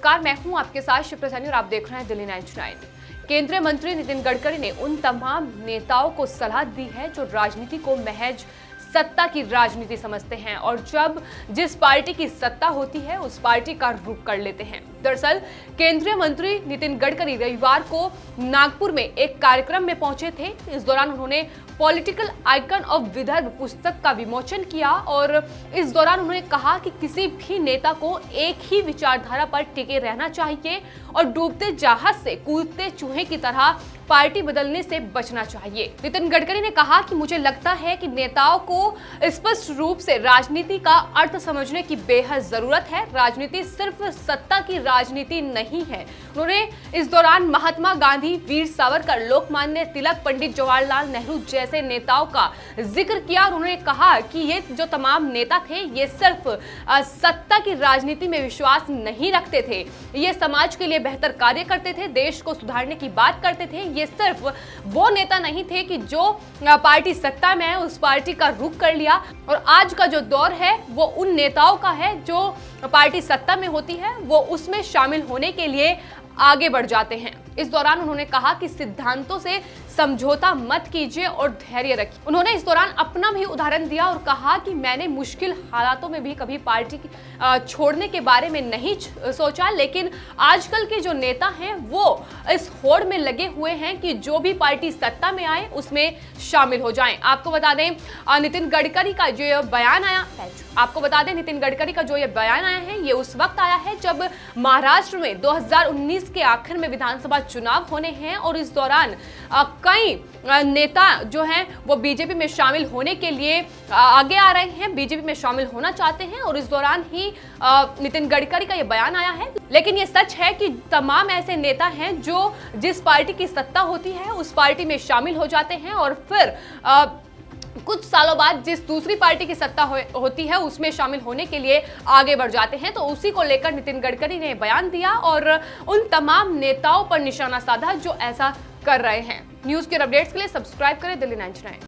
नमस्कार, मैं हूं आपके साथ शिप्रा सैनी और आप देख रहे हैं दिल्ली 99। केंद्रीय मंत्री नितिन गडकरी ने उन तमाम नेताओं को सलाह दी है जो राजनीति को महज सत्ता की राजनीति समझते हैं और जब जिस पार्टी की सत्ता होती है उस पार्टी का रुख कर लेते हैं। दरअसल केंद्रीय मंत्री नितिन गडकरी रविवार को नागपुर में एक कार्यक्रम में पहुंचे थे। इस दौरान उन्होंने पॉलिटिकल आइकन ऑफ विदर्भ पुस्तक का विमोचन किया और इस दौरान उन्होंने कहा कि किसी भी नेता को एक ही विचारधारा पर टिके रहना चाहिए और डूबते जहाज से कूदते चूहे की तरह पार्टी बदलने से बचना चाहिए। नितिन गडकरी ने कहा कि मुझे लगता है कि नेताओं को स्पष्ट रूप से राजनीति का अर्थ समझने की बेहद जरूरत है। राजनीति सिर्फ सत्ता की राजनीति नहीं है। उन्होंने इस दौरान महात्मा गांधी, वीर सावरकर, लोकमान्य तिलक, पंडित जवाहरलाल नेहरू जैसे नेताओं का जिक्र किया और उन्होंने कहा कि ये जो तमाम नेता थे ये सिर्फ सत्ता की राजनीति में विश्वास नहीं रखते थे, ये समाज के लिए बेहतर कार्य करते थे, देश को सुधारने की बात करते थे। ये सिर्फ वो नेता नहीं थे कि जो पार्टी सत्ता में है उस पार्टी का रुख कर लिया। और आज का जो दौर है वो उन नेताओं का है जो पार्टी सत्ता में होती है वो उसमें शामिल होने के लिए आगे बढ़ जाते हैं। इस दौरान उन्होंने कहा कि सिद्धांतों से समझौता मत कीजिए और धैर्य रखिए। उन्होंने इस दौरान अपना भी उदाहरण दिया और कहा कि मैंने मुश्किल हालातों में भी कभी पार्टी छोड़ने के बारे में नहीं सोचा, लेकिन आजकल के जो नेता हैं वो इस होड़ में लगे हुए हैं कि जो भी पार्टी सत्ता में आए उसमें शामिल हो जाएं। आपको बता दें नितिन गडकरी का जो बयान आया है ये उस वक्त आया है जब महाराष्ट्र में 2019 के आखिर में विधानसभा चुनाव होने हैं और इस दौरान कई नेता जो हैं वो बीजेपी में शामिल होने के लिए आगे आ रहे हैं, बीजेपी में शामिल होना चाहते हैं और इस दौरान ही नितिन गडकरी का ये बयान आया है। लेकिन ये सच है कि तमाम ऐसे नेता हैं जो जिस पार्टी की सत्ता होती है उस पार्टी में शामिल हो जाते हैं और फिर कुछ सालों बाद जिस दूसरी पार्टी की सत्ता होती है उसमें शामिल होने के लिए आगे बढ़ जाते हैं। तो उसी को लेकर नितिन गडकरी ने बयान दिया और उन तमाम नेताओं पर निशाना साधा जो ऐसा कर रहे हैं। न्यूज़ के अपडेट्स के लिए सब्सक्राइब करें दिल्ली 99।